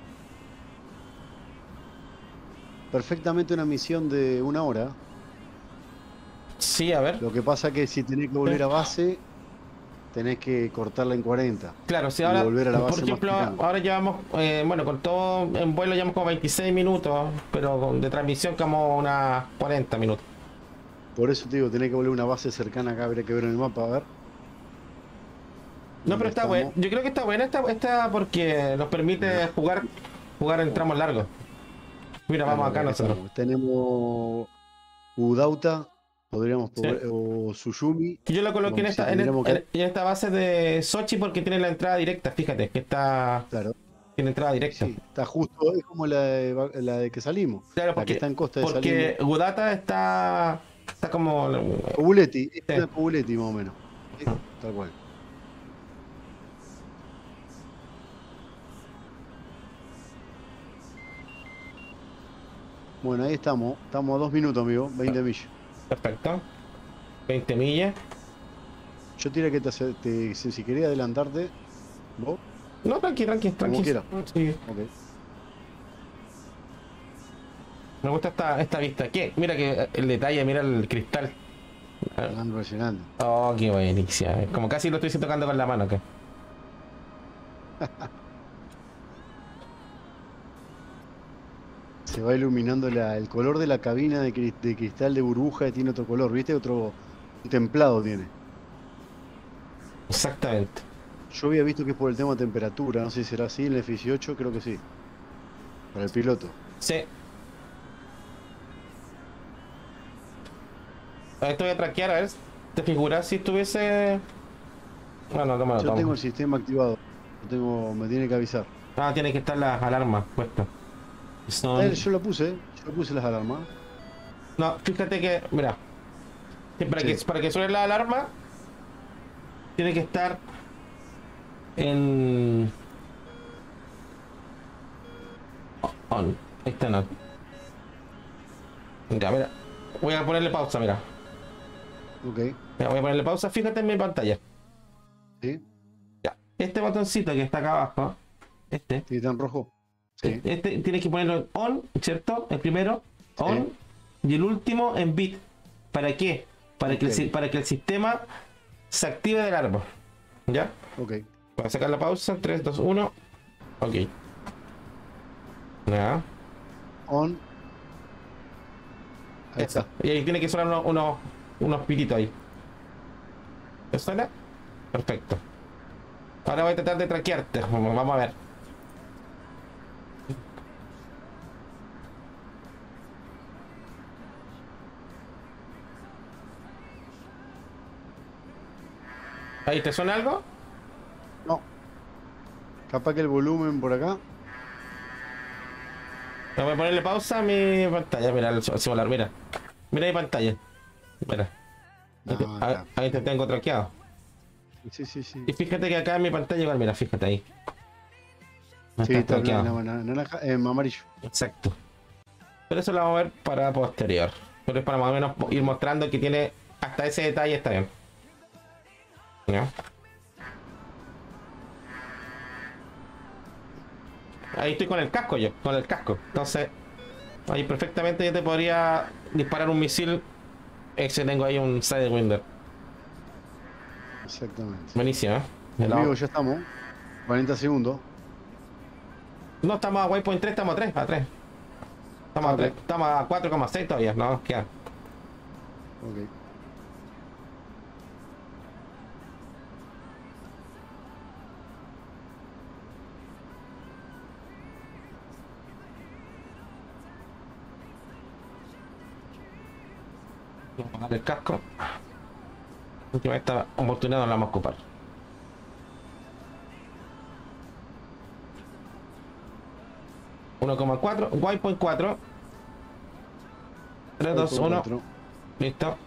perfectamente una misión de una hora. Sí, a ver. Lo que pasa que si tenés que volver a base, tenés que cortarla en cuarenta Claro, si y ahora, volver a la por base más ejemplo, temprano. ahora llevamos, eh, bueno, con todo en vuelo llevamos como veintiséis minutos, pero con- de transmisión como unas cuarenta minutos. Por eso te digo, tenés que volver a una base cercana acá, habría que ver en el mapa, a ver. No, ¿Dónde pero está bueno. estamos? Yo creo que está buena esta, esta porque nos permite jugar jugar en tramos largos. Mira, Claro, vamos acá acá nosotros. estamos. Tenemos Udauta, podríamos Sí. poder- o Suyumi. Yo lo coloqué en Vamos, si esta, en, tendríamos en- que... en esta base de Sochi porque tiene la entrada directa, fíjate, que está Claro, tiene entrada directa. sí, está justo, es como la de, Ba- la de que salimos. Claro, La que porque, está en costa de salimos. porque Gudata está está como Cobuleti, es sí. una Cobuleti más o menos. Sí, tal cual. Bueno, ahí estamos. Estamos a dos minutos, amigo. veinte millas. Perfecto. veinte millas. Yo tira que te, ace- te- si, si quería adelantarte, vos, No, tranqui, tranqui, tranqui. quiera. Sí. ok. Me gusta esta, esta vista. ¿Qué? Mira que el detalle, mira el cristal. Ah, impresionante. Oh, qué buenísima. Es como casi lo estoy tocando con la mano acá. Se va iluminando la- el color de la cabina de, cri- de cristal de burbuja, tiene otro color, ¿viste? Otro templado tiene. Exactamente. Yo había visto que es por el tema de temperatura, no sé si será así en el F dieciocho, creo que sí. Para el piloto. Sí. Esto voy a traquear, a ver. ¿Te figuras si estuviese...? Bueno, toma, Yo toma. tengo el sistema activado. Yo tengo, me tiene que avisar. Ah, tiene que estar las alarmas puestas. Son... Eh, Yo lo puse, yo puse las alarmas. No, fíjate que, mira, que para, Sí. que, para que suene la alarma, tiene que estar en... On. Ahí está, no. Ya, mira. Voy a ponerle pausa, mira. Ok. Mira, voy a ponerle pausa, fíjate en mi pantalla. Sí. Ya. Este botoncito que está acá abajo, este, Sí, está en rojo. Sí. este tienes que ponerlo en on, ¿cierto? El primero, Sí. on, y el último en bit. ¿Para qué? Para, Ok. que el, si- para que el sistema se active del árbol. ¿Ya? Ok. Voy a sacar la pausa, tres, dos, uno. Ok. Ya. On. Ahí Eso. está. Y ahí tiene que sonar unos, unos, unos pititos ahí. ¿Te suena? Perfecto. Ahora voy a tratar de traquearte. Vamos vamos a ver. ¿Ahí te suena algo? No. Capaz que el volumen por acá. Voy a ponerle pausa a mi pantalla. Mira el celular, mira. Mira mi pantalla. Mira. No, Ahí te, ahí- está. ahí te tengo traqueado. Sí, sí, sí. Y fíjate que acá en mi pantalla igual, mira, fíjate ahí. No Sí, está está en traqueado. naranja, en amarillo. Exacto. Pero eso lo vamos a ver para posterior. Pero es para más o menos ir mostrando que tiene hasta ese detalle está bien. ¿Ya? Ahí estoy con el casco yo, con el casco. Entonces, ahí perfectamente yo te podría disparar un misil. Ese tengo ahí un Sidewinder. Exactamente. Buenísimo, ¿eh? De lado. Amigo, ya estamos. cuarenta segundos. No, estamos a waypoint tres, estamos a tres, a tres. Estamos Ah, a tres, ok. estamos a cuatro coma seis todavía, no, queda. Ok. Vamos a poner el casco. Última esta oportunidad no la vamos a ocupar. uno coma cuatro, waypoint cuatro. tres, dos, uno. cuatro. Listo.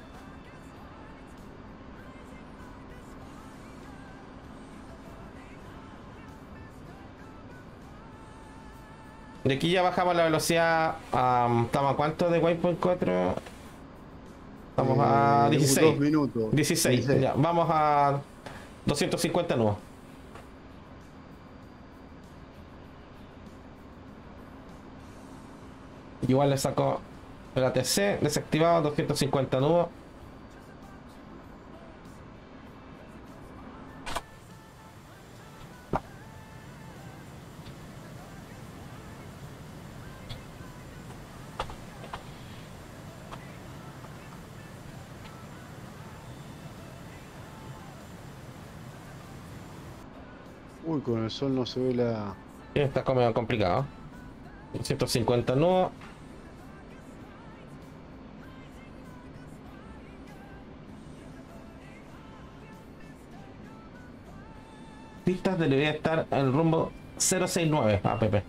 De aquí ya bajamos la velocidad. Um, ¿Estamos a cuánto de waypoint cuatro? Estamos a Eh, dieciséis. Dos minutos. dieciséis. Ya, vamos a doscientos cincuenta nuevos. Igual le saco el A T C desactivado, doscientos cincuenta nudos. Uy, con el sol no se ve la... Está como complicado. doscientos cincuenta nudos. Pistas debería estar en el rumbo cero sesenta y nueve A P P.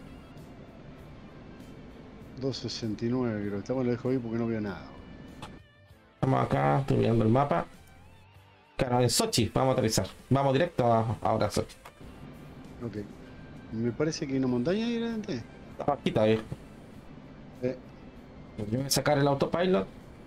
dos sesenta y nueve, creo. Estamos lo dejo ahí porque no veo nada. Estamos acá, estoy viendo el mapa. Claro, en Sochi, vamos a aterrizar. Vamos directo a, ahora a Sochi. Ok. Me parece que hay una montaña ahí adelante. Estamos aquí todavía. Eh, Yo voy a sacar el autopilot.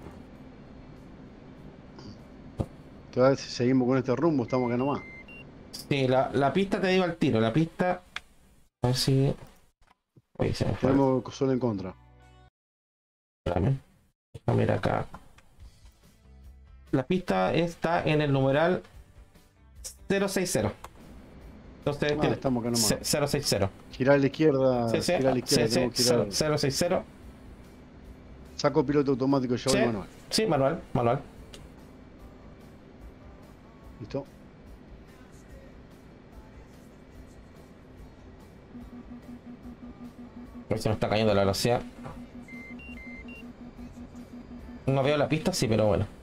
todavía si seguimos con este rumbo, estamos acá nomás. Sí, la, la pista te digo al tiro. La pista. A ver si. Uy, se me fue. Tenemos sol en contra. Espérame. Déjame ir acá. La pista está en el numeral cero sesenta. Entonces, Ah, tiene estamos acá nomás. ce- cero sesenta. Girar a la izquierda. Sí, sí, Girar a la izquierda. sí, tenemos sí, que girar. cero sesenta. Saco piloto automático, yo Sí, voy manual. sí, manual, manual. Listo. Se me está cayendo la velocidad. No veo la pista, sí, pero bueno.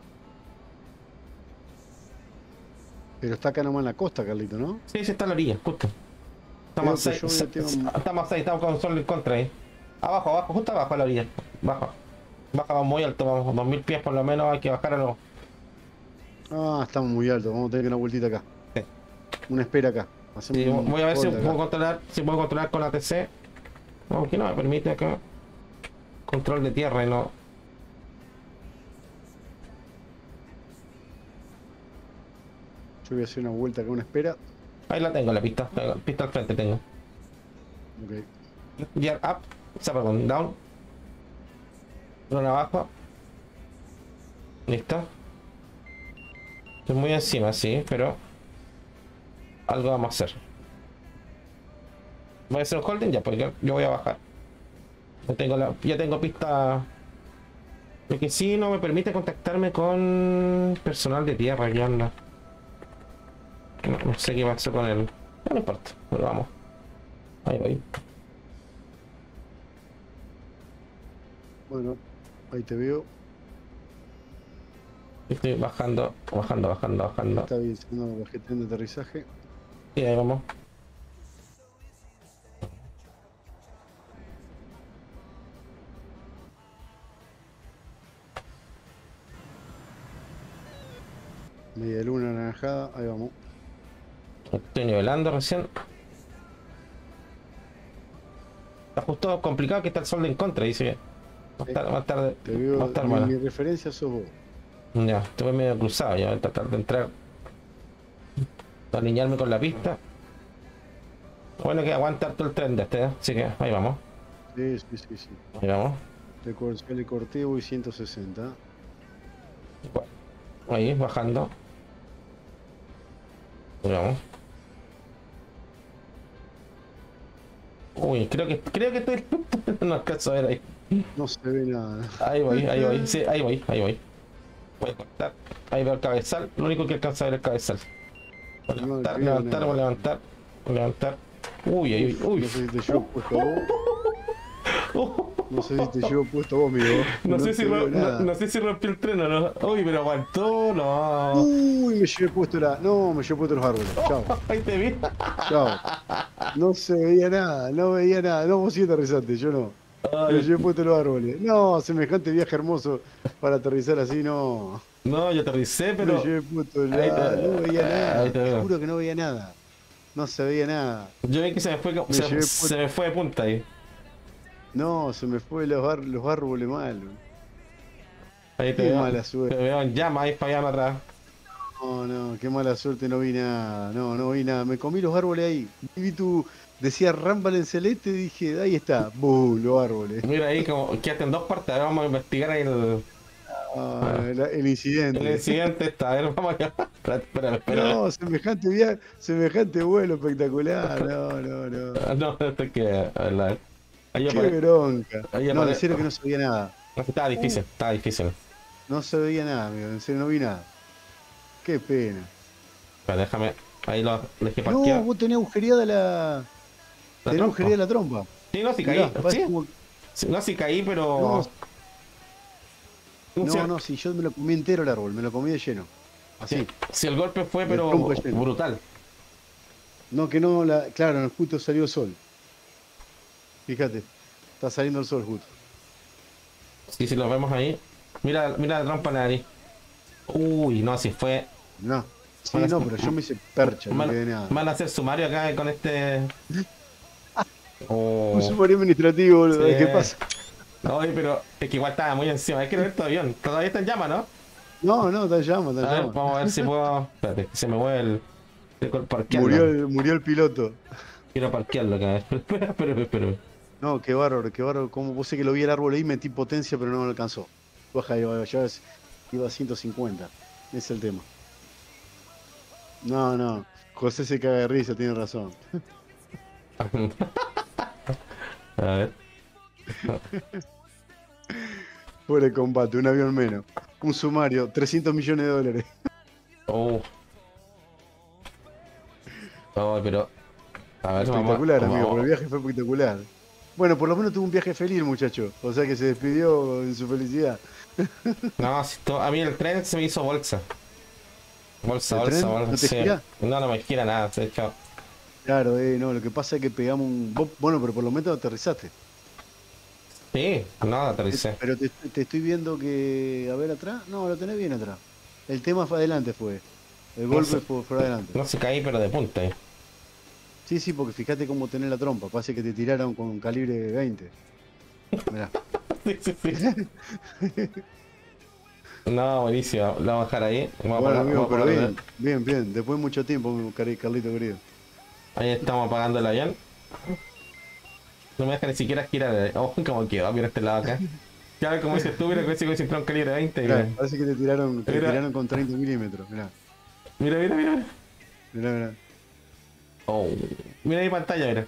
Pero está acá nomás en la costa, Carlito, ¿no? Sí, sí, está a la orilla, justo. Estamos a Creo que seis, yo tengo un- estamos a seis, estamos con sol en contra ahí. Abajo, abajo, justo abajo a la orilla. Baja. Baja, vamos muy alto, vamos, dos mil pies por lo menos, hay que bajar a los... Ah, estamos muy altos. Vamos a tener que dar una vueltita acá. Sí. Una espera acá. Hacemos Sí, un voy a ver si hold acá. puedo controlar, si puedo controlar con la T C. No, que no me permite acá. Control de tierra y no. Yo voy a hacer una vuelta acá, una espera. Ahí la tengo, la pista. La pista al frente tengo. Ok. Gear up. O sea, perdón, down. Drone abajo. Listo. Estoy muy encima, sí, pero algo vamos a hacer. Voy a hacer un holding ya, porque yo voy a bajar. Ya tengo la, ya tengo pista. Lo que sí no me permite contactarme con personal de tierra que anda. No, no sé qué pasó con él. No, no importa, pero vamos. Ahí voy. Bueno, ahí te veo. Estoy bajando, bajando, bajando, bajando. Está bien, haciendo la gestión de aterrizaje. Y ahí vamos. Media luna anaranjada, ahí vamos. Estoy nivelando recién. Está justo complicado que está el sol de en contra, dice que va a estar, va a estar, Te veo, va a estar mi, bueno. mi referencia sos vos. Ya, estoy medio cruzado, ya voy a tratar de entrar. Alinearme con la pista. Bueno que aguanta todo el tren de este, ¿eh? Así que ahí vamos. Sí, sí, sí, sí. Ahí vamos. Le, cor- le corté, voy ciento sesenta. Ahí, bajando. Ahí vamos. Uy, creo que creo que estoy. No alcanzo a ver ahí. No se ve nada. Ahí voy, ahí voy, sí, ahí voy, ahí voy. Voy a cortar. Ahí veo el cabezal. Lo único que alcanza a ver es el cabezal. Voy a No levantar, veo levantar, nada. voy a levantar. Voy a levantar. Uy, uy, uy. No sé si te llevo puesto a vos. No sé si te llevo puesto a vos, amigo. No, sé si te veo ro- no, nada. no sé si rompió el tren o no. Uy, pero aguantó, no. Uy, me llevé puesto la. No, me llevé puesto los árboles. Chao, Ahí te vi. chao. No se veía nada, no veía nada. No, vos sí aterrizaste, yo no. Me Ay, llevé puesto los árboles. No, semejante viaje hermoso para aterrizar así, no. no, yo aterricé, Me pero. llevé puesto Ahí la. te- No veía nada. ahí te Te veo. juro que no veía nada. No se veía nada. Yo vi que se me fue, Me se, llevé se puesto- me fue de punta ahí. No, se me fue los, ar- los árboles mal. Ahí te Qué veo. mala Te suerte. veo en llama ahí fallando atrás. No, no, qué mala suerte, no vi nada. No, no vi nada. Me comí los árboles ahí. Y vi tu. Decía Rambal en celeste y dije, ahí está. ¡Bum! Los árboles. Mira ahí como quedaste en dos partes. Ahora vamos a investigar ahí el, Ah, el, el el incidente. incidente. Está. A ver, vamos allá. Espera, espera, espera. No, semejante viaje, semejante vuelo espectacular. No, no, no. No, esto es que. A ver, a ver. Ahí Qué apare- bronca. ahí No, en apare- serio que no se veía nada. Estaba difícil, estaba difícil. No se veía nada, amigo. En serio no vi nada. Qué pena. Espera, déjame. Ahí lo dejé No, parqueado. vos tenés agujereada la. ¿La Tenés trompa? agujereada la trompa. Sí, no, sí Mirá, caí. parece Sí, como- sí, no, sí caí, pero. No, Sí, no, no, si yo me lo comí entero el árbol, me lo comí de lleno. Así. sí, sí, el golpe fue, De pero trompa llena. brutal. No, que no, la, claro, justo salió el sol. Fíjate, está saliendo el sol justo. Sí, si lo vemos ahí. Mira, mira la trompa en la nariz. Uy, no, si fue. No, sí, Van a- no, pero yo me hice percha, no Van, quedé nada. van a hacer sumario acá con este. Oh. Un sumario administrativo, boludo, Sí. ¿qué pasa? No, oye, pero es que igual estaba muy encima. Hay que ver este avión. Todavía está en llama, ¿no? No, no, está en llama, está en A ver, llama. vamos a ver si puedo. Espérate, que se me mueve el. el parquearlo. Murió el, murió el piloto. Quiero parquearlo acá. Espera, espera, espera. No, qué bárbaro, qué bárbaro. Como vos sé que lo vi el árbol ahí, metí potencia, pero no me alcanzó. Baja, iba, ya ves, iba a ciento cincuenta. Ese es el tema. No, no. José se caga de risa, tiene razón. A ver. Fuera de combate, un avión menos. Un sumario, trescientos millones de dólares. Oh, Oh, pero. A ver, Espectacular, vamos, amigo, vamos. pero el viaje fue espectacular. Bueno, por lo menos tuvo un viaje feliz el muchacho. O sea que se despidió en su felicidad. No, si to- a mí el tren se me hizo bolsa. Bolsa, ¿El bolsa, tren bolsa. no te Sí. gira? No, no me gira nada, se echó. Claro, eh, no, lo que pasa es que pegamos un... vos- Bueno, pero por lo menos aterrizaste. Sí, no, Eh, aterricé. Pero te, te estoy viendo que... A ver, atrás. No, lo tenés bien atrás. El tema fue adelante fue. El No golpe sé, fue, fue adelante. no se caí, pero de punta. eh. Sí, sí, porque fíjate cómo tenés la trompa. Parece que te tiraron con calibre veinte. Mirá. Sí, sí, sí. No, buenísimo. Lo vamos a dejar ahí. Vamos a Bueno, pagar, amigo, vamos a pero pagar- bien, bien, bien. Después de mucho tiempo, Cari- Carlito querido. Ahí estamos apagando el avión. No me deja ni siquiera girar. eh. Oh, cómo quedó, mira este lado acá. Ya ves como dices tú, mira que si entró un calibre veinte. Mirá, Mira, parece que te tiraron, te Mira. tiraron con treinta milímetros. Mirá, mira, mira. Mira, mirá, mirá. oh, mira mi pantalla, mira.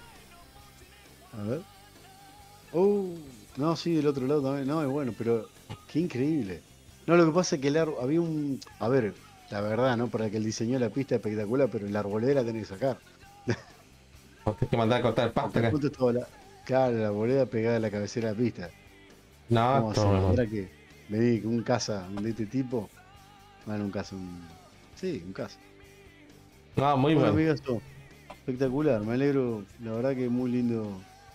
A ver. Oh, no, sí, del otro lado también. No, es bueno, pero qué increíble. No, lo que pasa es que el árbol, había un... A ver, la verdad, ¿no? Para que el diseñó la pista espectacular, pero la arboleda tenés que sacar. Tienes que mandar a cortar el pasto Porque acá. justo estaba la... Claro, la arboleda pegada a la cabecera de la pista. No, ¿Cómo esto hacer? no. ¿Era que vení un caza de este tipo? Bueno, un caza, un... Sí, un caza. No, muy Bueno, bueno. amigo, esto espectacular, me alegro, la verdad que muy lindo.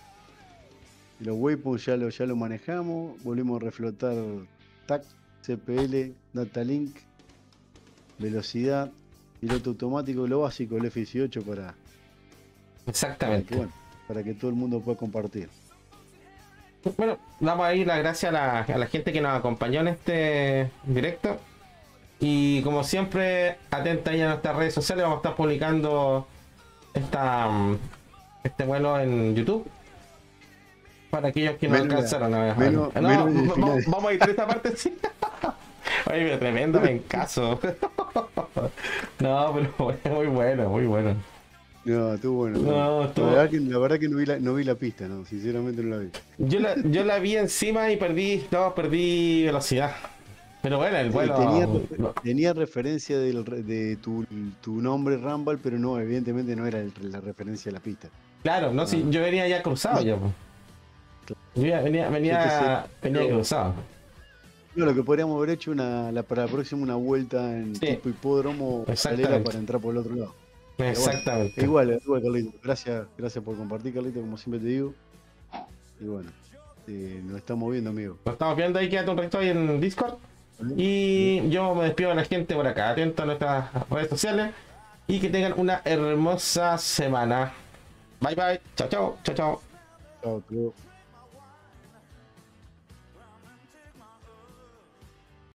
Y los waypoints ya lo, ya lo manejamos, volvimos a reflotar T A C, C P L, Datalink, velocidad, piloto automático, lo básico, el F dieciocho para, para que, Exactamente. bueno, para que todo el mundo pueda compartir. Bueno, damos ahí las gracias a la, a la gente que nos acompañó en este directo. Y como siempre, atenta ahí a nuestras redes sociales, vamos a estar publicando esta, mm, este vuelo en YouTube. Para aquellos que no Menos la- alcanzaron a ver. menos- No, menos el vamos, final. vamos a editar esta parte, sí. Oye, pero tremendo en caso. No, pero muy bueno, muy bueno. No, estuvo bueno. No, La estuvo- verdad que, la verdad que no, vi la, no vi la pista, no, sinceramente no la vi. Yo la, yo la vi encima y perdí, no, perdí velocidad. Pero bueno, el Sí, vuelo. tenía, refer- no. tenía referencia del re- de tu, tu nombre Rumble, pero no, evidentemente no era el- la referencia a la pista. Claro, no, si Ah. yo venía ya cruzado ya. po. Yo ya venía, venía, Entonces, venía pero- cruzado. No, lo que podríamos haber hecho una, la, para la próxima una vuelta en Sí. tipo hipódromo paralela Exactamente. para entrar por el otro lado. bueno, Exactamente. Igual, igual Carlito. Gracias, gracias por compartir, Carlito, como siempre te digo. Y bueno, eh, nos estamos viendo, amigo. Nos estamos viendo ahí, quédate un ratito ahí en Discord. Y yo me despido de la gente por acá. Atento a nuestras redes sociales. Y que tengan una hermosa semana. Bye bye. Chao, chao. Chao, chao. Chao, creo.